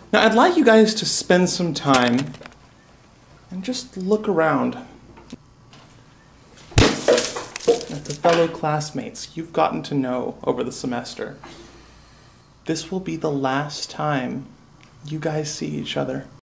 Now I'd like you guys to spend some time and just look around at the fellow classmates you've gotten to know over the semester. This will be the last time you guys see each other.